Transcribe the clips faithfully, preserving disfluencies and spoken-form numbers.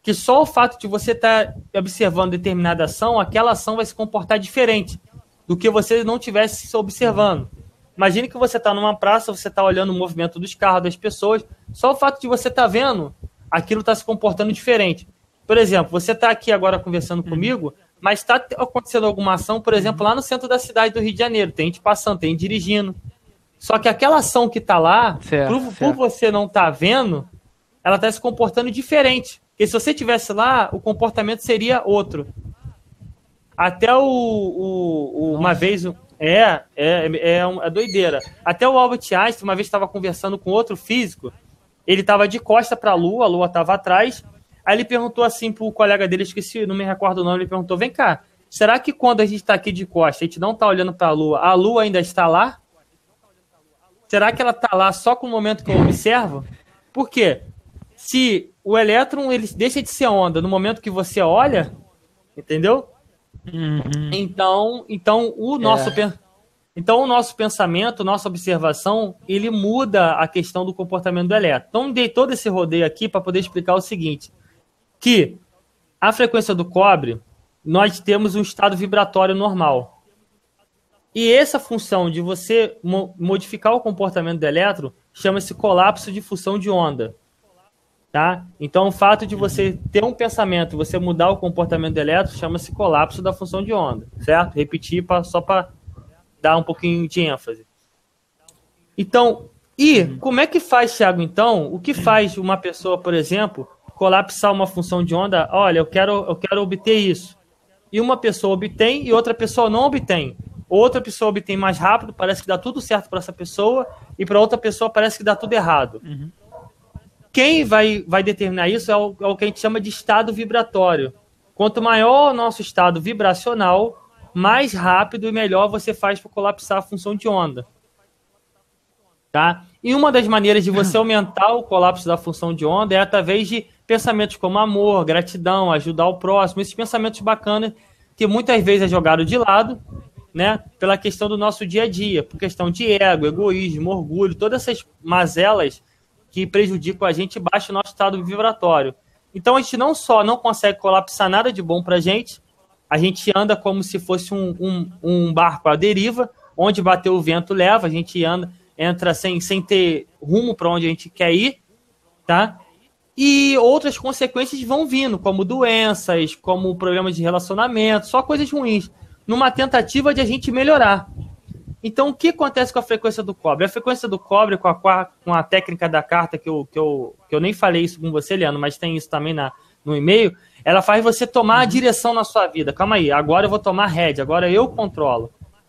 que só o fato de você estar observando determinada ação, aquela ação vai se comportar diferente do que você não tivesse se observando. Imagine que você está numa praça, você está olhando o movimento dos carros, das pessoas, só o fato de você estar vendo, aquilo está se comportando diferente. Por exemplo, você está aqui agora conversando comigo, mas está acontecendo alguma ação, por exemplo, lá no centro da cidade do Rio de Janeiro, tem gente passando, tem gente dirigindo. Só que aquela ação que está lá, certo, por, certo. por você não estar vendo, ela está se comportando diferente. Porque se você estivesse lá, o comportamento seria outro. Até o, o, o uma vez... É, é, é uma doideira. Até o Albert Einstein, uma vez estava conversando com outro físico, ele estava de costa para a Lua, a Lua estava atrás, aí ele perguntou assim para o colega dele, esqueci, não me recordo o nome, ele perguntou, vem cá, será que quando a gente está aqui de costa, a gente não está olhando para a Lua, a Lua ainda está lá? Será que ela está lá só com o momento que eu observo? Por quê? Se o elétron ele deixa de ser onda no momento que você olha, entendeu? Uhum. Então, então, o nosso, É. então, o nosso pensamento, nossa observação, ele muda a questão do comportamento do elétron. Então, dei todo esse rodeio aqui para poder explicar o seguinte, que a frequência do cobre, nós temos um estado vibratório normal. E essa função de você mo- modificar o comportamento do elétron chama-se colapso de função de onda. Tá? Então, o fato de você ter um pensamento, você mudar o comportamento do elétron, chama-se colapso da função de onda, certo? Repetir pra, só para dar um pouquinho de ênfase. Então, e como é que faz, Thiago, então? O que faz uma pessoa, por exemplo, colapsar uma função de onda? Olha, eu quero, eu quero obter isso. E uma pessoa obtém e outra pessoa não obtém. Outra pessoa obtém mais rápido, parece que dá tudo certo para essa pessoa, e para outra pessoa parece que dá tudo errado. Uhum. Quem vai, vai determinar isso é o, é o que a gente chama de estado vibratório. Quanto maior o nosso estado vibracional, mais rápido e melhor você faz para colapsar a função de onda. Tá? E uma das maneiras de você aumentar o colapso da função de onda é através de pensamentos como amor, gratidão, ajudar o próximo, esses pensamentos bacanas que muitas vezes é jogado de lado, né, pela questão do nosso dia a dia, por questão de ego, egoísmo, orgulho, todas essas mazelas que prejudicam a gente e baixa o nosso estado vibratório. Então a gente não só não consegue colapsar nada de bom para a gente, a gente anda como se fosse um, um, um barco à deriva, onde bateu o vento leva, a gente anda, entra sem, sem ter rumo para onde a gente quer ir, tá? E outras consequências vão vindo, como doenças, como problemas de relacionamento, só coisas ruins, numa tentativa de a gente melhorar. Então, o que acontece com a frequência do cobre? A frequência do cobre, com a, com a técnica da carta, que eu, que, eu, que eu nem falei isso com você, Leandro, mas tem isso também na, no e-mail, ela faz você tomar a direção na sua vida. Calma aí, agora eu vou tomar rédea, agora eu controlo.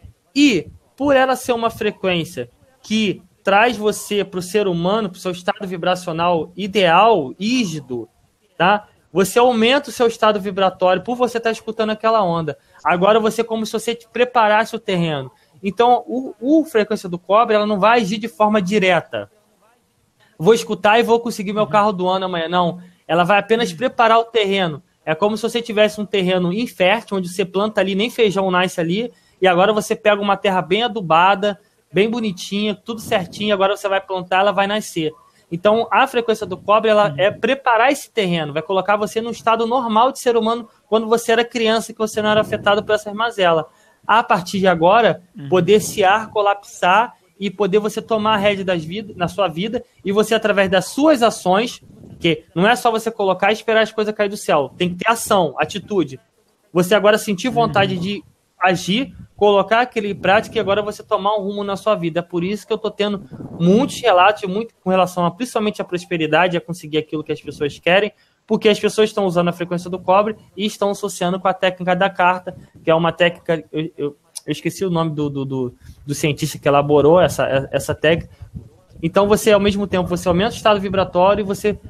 E, por ela ser uma frequência que traz você para o ser humano, para o seu estado vibracional ideal, rígido, tá? Você aumenta o seu estado vibratório por você estar escutando aquela onda. Agora você é como se você te preparasse o terreno. Então, o, o frequência do cobre, ela não vai agir de forma direta. Vou escutar e vou conseguir meu carro do ano amanhã. Não, ela vai apenas preparar o terreno. É como se você tivesse um terreno infértil, onde você planta ali, nem feijão nasce ali, e agora você pega uma terra bem adubada, bem bonitinha, tudo certinho, agora você vai plantar, ela vai nascer. Então, a frequência do cobre, ela é preparar esse terreno, vai colocar você num estado normal de ser humano quando você era criança, que você não era afetado por essas mazelas. A partir de agora, poder esse ar colapsar e poder você tomar a rédea das vidas, na sua vida, e você, através das suas ações, que não é só você colocar e esperar as coisas cair do céu, tem que ter ação, atitude. Você agora sentir vontade uhum. de agir, colocar aquele em prática e agora você tomar um rumo na sua vida. É por isso que eu estou tendo muitos relatos, muito com relação a, principalmente à prosperidade, a conseguir aquilo que as pessoas querem, porque as pessoas estão usando a frequência do cobre e estão associando com a técnica da carta, que é uma técnica, eu, eu, eu esqueci o nome do, do, do, do cientista que elaborou essa, essa técnica. Então você, ao mesmo tempo, você aumenta o estado vibratório e você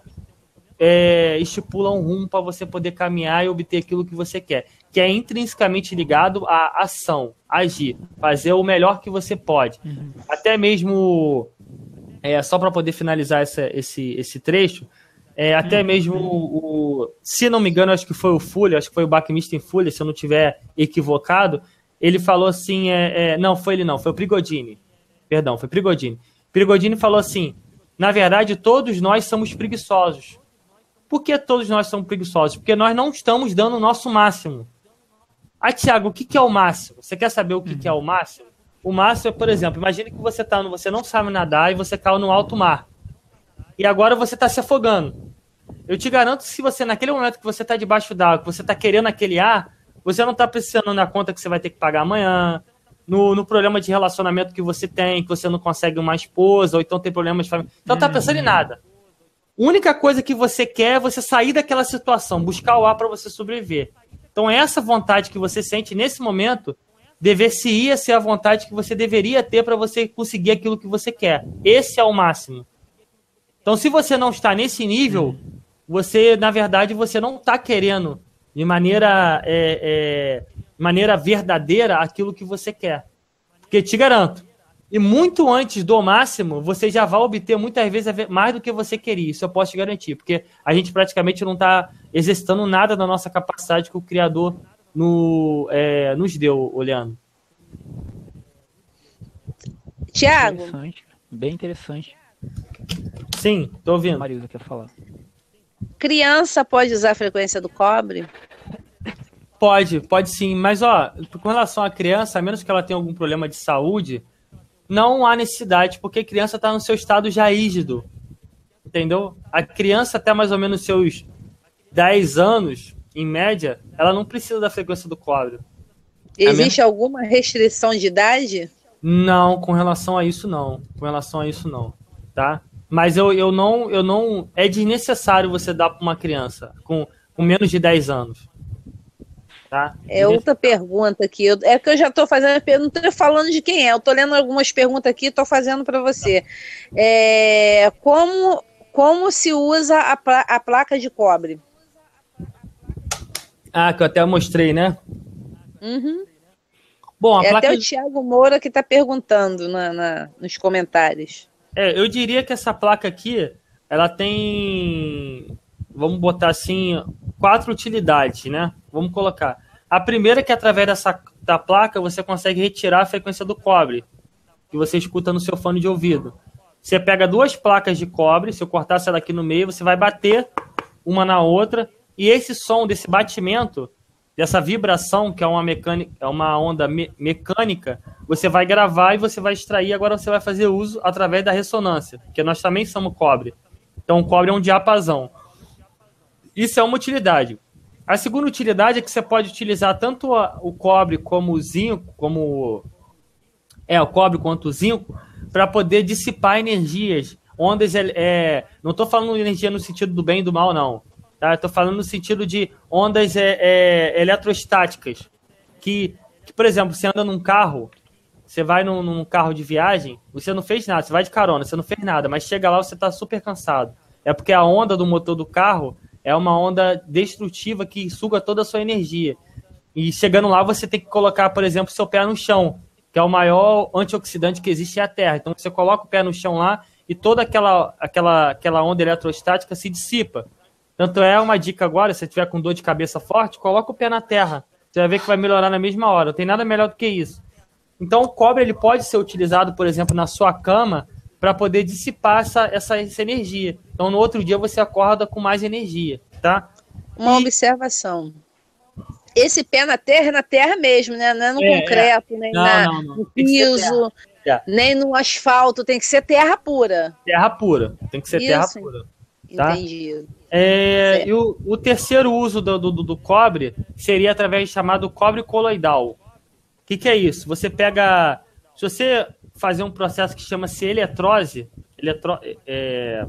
é, estipula um rumo para você poder caminhar e obter aquilo que você quer, que é intrinsecamente ligado à ação, agir, fazer o melhor que você pode. Uhum. Até mesmo, é, só para poder finalizar essa, esse, esse trecho, É, até mesmo, o, o, se não me engano, acho que foi o Fuller, acho que foi o Buckminster Fuller, se eu não estiver equivocado, ele falou assim, é, é, não, foi ele não, foi o Prigodini, perdão, foi Prigodini. Prigodini falou assim, na verdade, todos nós somos preguiçosos. Por que todos nós somos preguiçosos? Porque nós não estamos dando o nosso máximo. Ah, Thiago, o que, que é o máximo? Você quer saber o que, uhum. que é o máximo? O máximo é, por exemplo, imagine que você, tá no, você não sabe nadar e você caiu no alto mar. E agora você está se afogando. Eu te garanto que se você, naquele momento que você está debaixo d'água, que você está querendo aquele ar, você não está precisando na conta que você vai ter que pagar amanhã, no, no problema de relacionamento que você tem, que você não consegue uma esposa, ou então tem problemas de família. Então não está pensando em nada. A única coisa que você quer é você sair daquela situação, buscar o ar para você sobreviver. Então essa vontade que você sente nesse momento deveria ser a vontade que você deveria ter para você conseguir aquilo que você quer. Esse é o máximo. Então se você não está nesse nível, você, na verdade, você não está querendo de maneira, é, é, maneira verdadeira aquilo que você quer. Porque te garanto, e muito antes do máximo, você já vai obter muitas vezes mais do que você queria. Isso eu posso te garantir, porque a gente praticamente não está exercitando nada da nossa capacidade que o Criador no, é, nos deu, olhando. Tiago. Interessante, bem interessante. Sim, tô ouvindo. A Marisa quer falar. Criança pode usar a frequência do cobre? Pode, pode sim. Mas, ó, com relação à criança, a menos que ela tenha algum problema de saúde, não há necessidade, porque a criança está no seu estado já rígido. Entendeu? A criança, até mais ou menos seus dez anos, em média, ela não precisa da frequência do cobre. Existe alguma restrição de idade? Não, com relação a isso, não. Com relação a isso, não. Tá? Mas eu, eu, não, eu não... É desnecessário você dar para uma criança com, com menos de dez anos. Tá? É outra pergunta aqui. Eu, é que eu já estou fazendo... Eu não estou falando de quem é. Eu estou lendo algumas perguntas aqui e estou fazendo para você. É, como, como se usa a, pla, a placa de cobre? Ah, que eu até mostrei, né? Uhum. Bom, a é placa até de... o Thiago Moura que está perguntando na, na, nos comentários. É, eu diria que essa placa aqui, ela tem, vamos botar assim, quatro utilidades, né? Vamos colocar. A primeira é que através dessa da placa você consegue retirar a frequência do cobre, que você escuta no seu fone de ouvido. Você pega duas placas de cobre, se eu cortar essa daqui no meio, você vai bater uma na outra, e esse som desse batimento, dessa vibração, que é uma, mecânica, é uma onda me mecânica, você vai gravar e você vai extrair, agora você vai fazer uso através da ressonância, porque nós também somos cobre. Então o cobre é um diapasão. Isso é uma utilidade. A segunda utilidade é que você pode utilizar tanto a, o cobre como o zinco, como é, o cobre quanto o zinco, para poder dissipar energias. Ondas, é, é, não estou falando de energia no sentido do bem e do mal, não. Tá? Estou falando no sentido de ondas é, é, eletrostáticas. Que, que, por exemplo, você anda num carro, você vai num, num carro de viagem, você não fez nada, você vai de carona, você não fez nada, mas chega lá você está super cansado. É porque a onda do motor do carro é uma onda destrutiva que suga toda a sua energia. E chegando lá você tem que colocar, por exemplo, seu pé no chão, que é o maior antioxidante que existe é a Terra. Então você coloca o pé no chão lá e toda aquela, aquela, aquela onda eletrostática se dissipa. Tanto é uma dica agora, se você tiver com dor de cabeça forte, coloca o pé na terra. Você vai ver que vai melhorar na mesma hora. Não tem nada melhor do que isso. Então o cobre ele pode ser utilizado, por exemplo, na sua cama para poder dissipar essa, essa, essa energia. Então no outro dia você acorda com mais energia, tá? Uma e... observação. Esse pé na terra é na terra mesmo, né? Não é no é, concreto, é. nem não, na, não, não. no piso, é. nem no asfalto. Tem que ser terra pura. Terra pura. Tem que ser isso. Terra pura. Tá? Entendi. É, e o, o terceiro uso do, do, do cobre seria através de chamado cobre coloidal. O que, que é isso? Você pega... Se você fazer um processo que chama-se eletrose, eletro, é,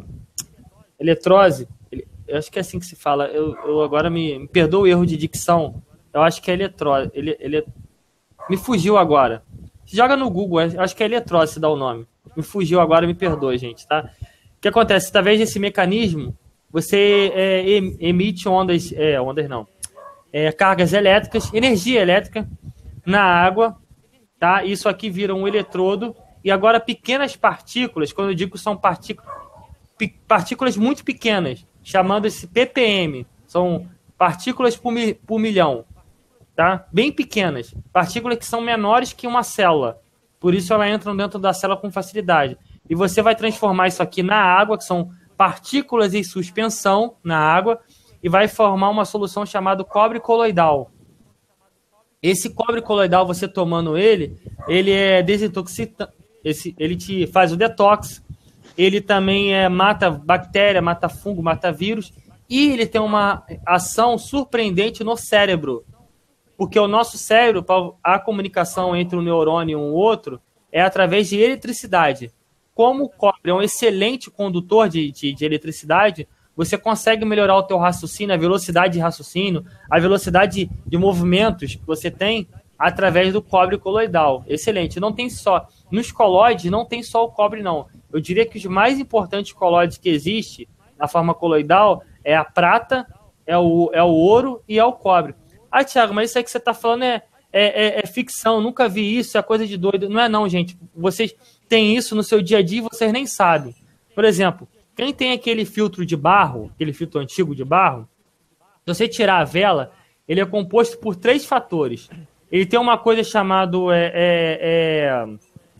eletrose, eu acho que é assim que se fala, eu, eu agora me, me perdoa o erro de dicção, eu acho que é eletrose, ele, ele, me fugiu agora. Joga no Google, eu acho que é eletrose se dá o nome. Me fugiu agora, me perdoa, gente, tá? O que acontece? Através desse mecanismo, você é, emite ondas, é, ondas não, é, cargas elétricas, energia elétrica na água, tá? Isso aqui vira um eletrodo e agora pequenas partículas, quando eu digo que são partículas, partículas muito pequenas, chamando-se P P M, são partículas por, mi, por milhão, tá? Bem pequenas, partículas que são menores que uma célula, por isso elas entram dentro da célula com facilidade. E você vai transformar isso aqui na água, que são partículas em suspensão na água e vai formar uma solução chamada cobre coloidal. Esse cobre coloidal, você tomando ele, ele é desintoxicante, esse, ele te faz o detox, ele também é, mata bactéria, mata fungo, mata vírus, e ele tem uma ação surpreendente no cérebro. Porque o nosso cérebro, a comunicação entre um neurônio e um outro, é através de eletricidade. Como o cobre é um excelente condutor de, de, de eletricidade, você consegue melhorar o teu raciocínio, a velocidade de raciocínio, a velocidade de movimentos que você tem através do cobre coloidal. Excelente. Não tem só... Nos colóides, não tem só o cobre, não. Eu diria que os mais importantes colóides que existem na forma coloidal é a prata, é o, é o ouro e é o cobre. Ah, Thiago, mas isso aí que você está falando é, é, é, é ficção, nunca vi isso, é coisa de doido. Não é não, gente. Vocês têm isso no seu dia a dia e vocês nem sabem. Por exemplo, quem tem aquele filtro de barro, aquele filtro antigo de barro, se você tirar a vela, ele é composto por três fatores. Ele tem uma coisa chamada... É, é, é,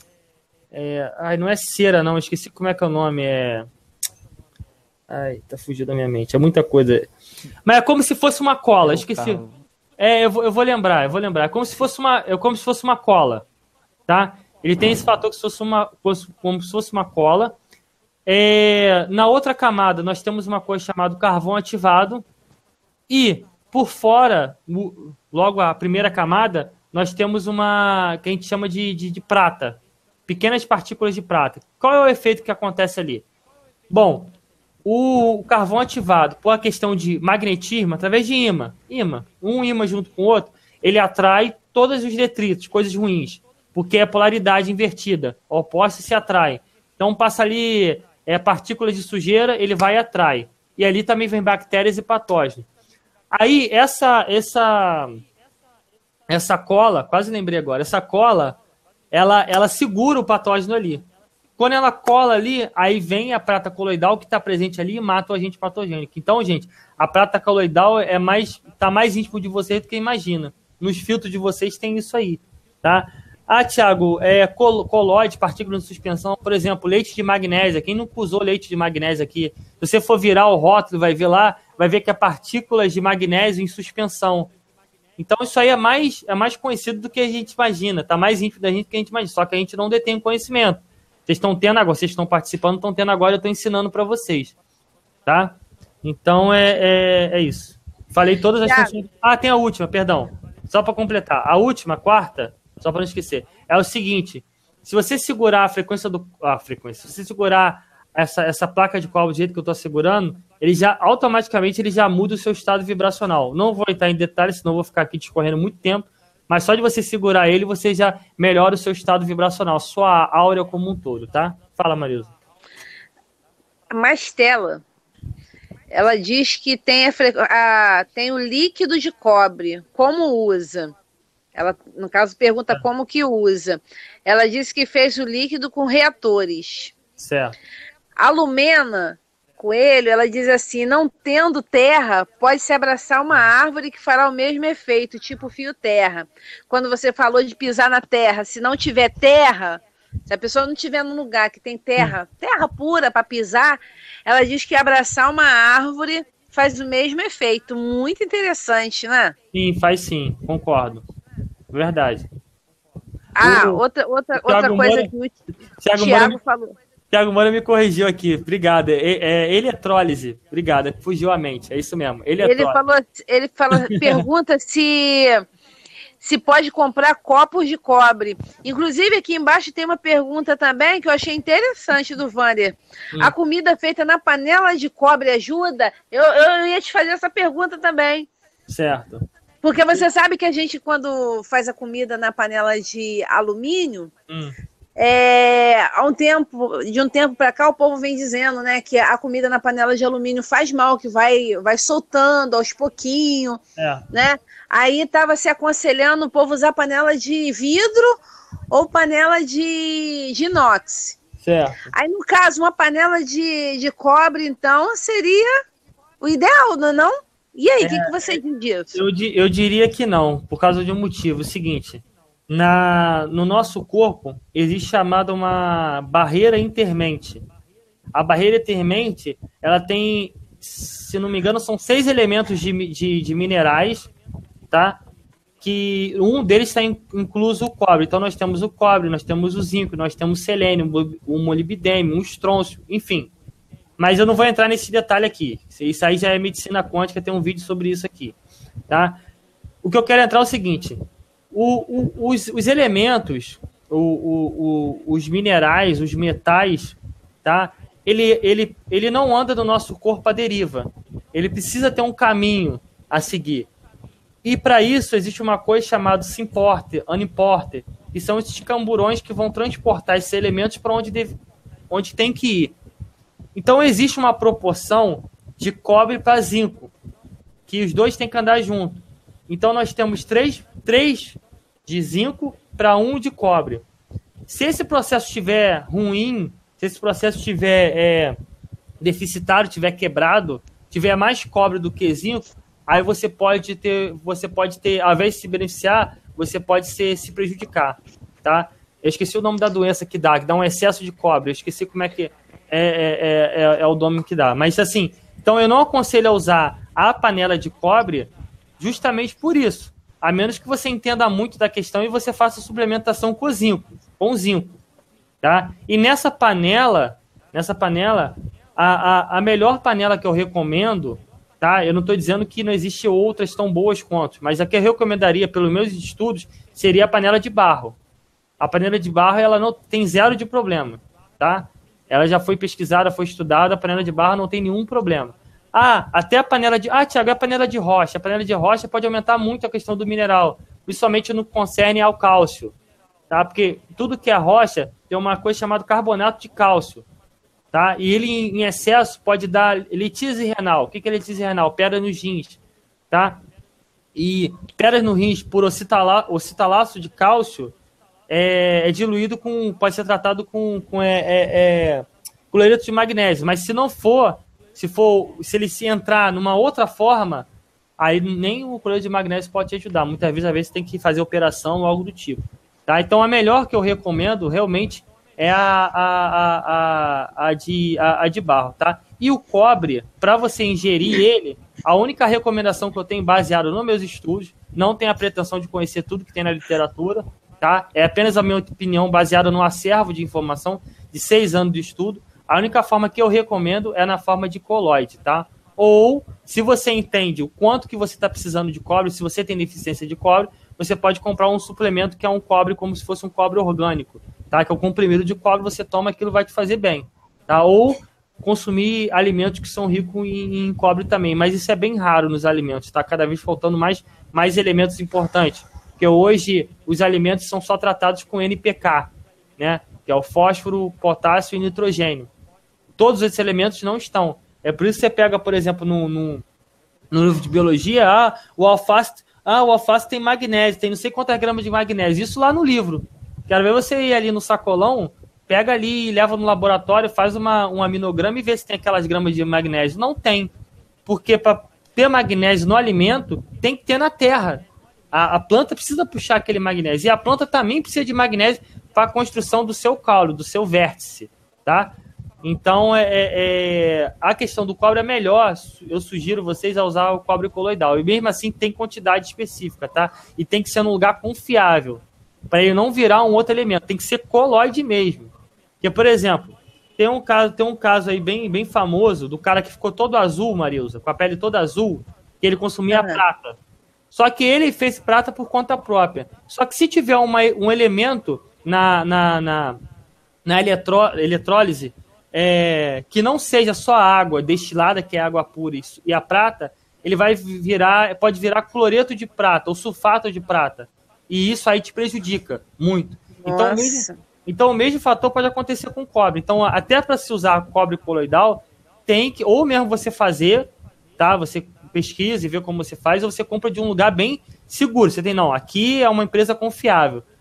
é, ai, não é cera, não. Esqueci como é que é o nome. É... Ai, tá fugindo da minha mente. É muita coisa. Mas é como se fosse uma cola. Esqueci. É, eu vou, eu vou lembrar, eu vou lembrar. É como se fosse uma, é como se fosse uma cola, tá? Ele tem esse fator que se fosse uma, como se fosse uma cola. É, na outra camada, nós temos uma coisa chamada carvão ativado. E, por fora, logo a primeira camada, nós temos uma que a gente chama de, de, de prata. Pequenas partículas de prata. Qual é o efeito que acontece ali? Bom, o carvão ativado, por a questão de magnetismo, através de ímã, ímã, um ímã junto com o outro, ele atrai todos os detritos, coisas ruins, porque é polaridade invertida, opostos se atraem. Então passa ali é, partículas de sujeira, ele vai e atrai. E ali também vem bactérias e patógenos. Aí essa, essa, essa cola, quase lembrei agora, essa cola, ela, ela segura o patógeno ali. Quando ela cola ali, aí vem a prata coloidal que está presente ali e mata o agente patogênico. Então, gente, a prata coloidal é mais, tá mais íntimo de vocês do que imagina. Nos filtros de vocês tem isso aí, tá? Ah, Thiago, é, col colóide, partículas de suspensão, por exemplo, leite de magnésia. Quem nunca usou leite de magnésia aqui? Se você for virar o rótulo, vai ver lá, vai ver que é partículas de magnésio em suspensão. Então, isso aí é mais, é mais conhecido do que a gente imagina. Tá mais íntimo da gente do que a gente imagina. Só que a gente não detém conhecimento. Vocês estão tendo agora, vocês estão participando, estão tendo agora, eu estou ensinando para vocês, tá? Então, é, é, é isso. Falei todas as funções. Ah, tem a última, perdão. Só para completar. A última, a quarta, só para não esquecer, é o seguinte, se você segurar a frequência do... A frequência, se você segurar essa, essa placa de cobre do jeito que eu estou segurando, ele já, automaticamente, ele já muda o seu estado vibracional. Não vou entrar em detalhes, senão eu vou ficar aqui discorrendo muito tempo, mas só de você segurar ele, você já melhora o seu estado vibracional, sua áurea como um todo, tá? Fala, Marisa. A Mastela, ela diz que tem, a, a, tem o líquido de cobre, como usa? Ela, no caso, pergunta é. como que usa. Ela disse que fez o líquido com reatores. Certo. A Lumena Coelho, ela diz assim, não tendo terra, pode-se abraçar uma árvore que fará o mesmo efeito, tipo fio terra. Quando você falou de pisar na terra, se não tiver terra, se a pessoa não estiver num lugar que tem terra, terra pura para pisar, ela diz que abraçar uma árvore faz o mesmo efeito. Muito interessante, né? Sim, faz sim, concordo. Verdade. Ah, o, outra, outra, outra coisa Moura, que o Thiago, Thiago Moura, falou. Thiago Moura me corrigiu aqui, obrigado. É, é eletrólise, obrigado, fugiu a mente, é isso mesmo. Ele falou, ele falou, pergunta se, se pode comprar copos de cobre. Inclusive, aqui embaixo tem uma pergunta também que eu achei interessante do Vander. Hum. A comida feita na panela de cobre ajuda? Eu, eu ia te fazer essa pergunta também. Certo. Porque você sabe que a gente, quando faz a comida na panela de alumínio, hum. é, há um tempo, de um tempo para cá, o povo vem dizendo, né, que a comida na panela de alumínio faz mal, que vai, vai soltando aos pouquinhos, é. né? Aí estava se aconselhando o povo usar panela de vidro ou panela de, de inox. Certo. Aí, no caso, uma panela de, de cobre, então, seria o ideal, não é não? E aí, o é, que, que você diz disso? Eu, eu diria que não, por causa de um motivo. O seguinte, na, no nosso corpo existe chamada uma barreira intermente. A barreira Etermente, ela tem, se não me engano, são seis elementos de, de, de minerais, tá? Que um deles está incluso o cobre. Então nós temos o cobre, nós temos o zinco, nós temos o selênio, o molibdênio, o estrôncio, enfim. Mas eu não vou entrar nesse detalhe aqui. Isso aí já é medicina quântica, tem um vídeo sobre isso aqui, tá? O que eu quero entrar é o seguinte, o, o, os, os elementos, o, o, o, os minerais, os metais, tá? Ele, ele, ele não anda no nosso corpo à deriva. Ele precisa ter um caminho a seguir. E para isso existe uma coisa chamada simporter, unimporter, que são esses camburões que vão transportar esses elementos para onde, deve, onde tem que ir. Então existe uma proporção de cobre para zinco, que os dois têm que andar junto. Então nós temos três, três de zinco para um de cobre. Se esse processo estiver ruim, se esse processo estiver é, deficitário, estiver quebrado, tiver mais cobre do que zinco, aí você pode ter, você pode ter, ao invés de se beneficiar, você pode ser, se prejudicar, tá? Eu esqueci o nome da doença que dá, que dá um excesso de cobre. Eu esqueci como é que é, é, é, é o nome que dá. Mas assim, então eu não aconselho a usar a panela de cobre justamente por isso. A menos que você entenda muito da questão e você faça suplementação com zinco, com zinco, tá? E nessa panela, nessa panela, a, a, a melhor panela que eu recomendo, tá? Eu não estou dizendo que não existe outras tão boas quanto, mas a que eu recomendaria, pelos meus estudos, seria a panela de barro. A panela de barro, ela não tem zero de problema, tá? Ela já foi pesquisada, foi estudada, a panela de barro não tem nenhum problema. Ah, até a panela de... Ah, Thiago, é a panela de rocha. A panela de rocha pode aumentar muito a questão do mineral, principalmente no que concerne ao cálcio, tá? Porque tudo que é rocha tem uma coisa chamada carbonato de cálcio, tá? E ele, em excesso, pode dar litise renal. O que é litise renal? Pedra nos rins, tá? E pedras no rins por ocitala, ocitalaço de cálcio é, é diluído com... Pode ser tratado com, com é, é, é, cloreto de magnésio. Mas se não for... Se, for, se ele se entrar numa outra forma, aí nem o cloreto de magnésio pode te ajudar. Muitas vezes, às vezes, tem que fazer operação ou algo do tipo. Tá? Então, a melhor que eu recomendo, realmente, é a, a, a, a, a, de, a, a de barro. Tá? E o cobre, para você ingerir ele, a única recomendação que eu tenho, baseado nos meus estudos, não tenho a pretensão de conhecer tudo que tem na literatura, tá? É apenas a minha opinião baseada no acervo de informação de seis anos de estudo. A única forma que eu recomendo é na forma de coloide, tá? Ou, se você entende o quanto que você está precisando de cobre, se você tem deficiência de cobre, você pode comprar um suplemento que é um cobre como se fosse um cobre orgânico, tá? Que é o comprimido de cobre, você toma, aquilo vai te fazer bem, tá? Ou consumir alimentos que são ricos em, em cobre também, mas isso é bem raro nos alimentos, tá? Cada vez faltando mais, mais elementos importantes, porque hoje os alimentos são só tratados com N P K, né? Que é o fósforo, potássio e nitrogênio. Todos esses elementos não estão. É por isso que você pega, por exemplo, no, no, no livro de biologia, ah, o alface, ah, o alface tem magnésio, tem não sei quantas gramas de magnésio. Isso lá no livro. Quero ver você ir ali no sacolão, pega ali e leva no laboratório, faz uma, um aminograma e vê se tem aquelas gramas de magnésio. Não tem. Porque para ter magnésio no alimento, tem que ter na terra. A, a planta precisa puxar aquele magnésio. E a planta também precisa de magnésio para a construção do seu caule, do seu vértice, tá? Então, é, é, a questão do cobre é melhor, eu sugiro vocês a usar o cobre coloidal. E mesmo assim tem quantidade específica, tá? E tem que ser num lugar confiável, para ele não virar um outro elemento. Tem que ser coloide mesmo. Porque, por exemplo, tem um caso, tem um caso aí bem, bem famoso do cara que ficou todo azul, Marilza, com a pele toda azul, que ele consumia uhum. prata. Só que ele fez prata por conta própria. Só que se tiver uma, um elemento na, na, na, na eletró, eletrólise, É, que não seja só água destilada, que é água pura, isso, e a prata, ele vai virar, pode virar cloreto de prata ou sulfato de prata. E isso aí te prejudica muito. Então o, mesmo, então o mesmo fator pode acontecer com cobre. Então, até para se usar cobre coloidal, tem que, ou mesmo você fazer, tá? Você pesquisa e vê como você faz, ou você compra de um lugar bem seguro. Você tem, não, aqui é uma empresa confiável.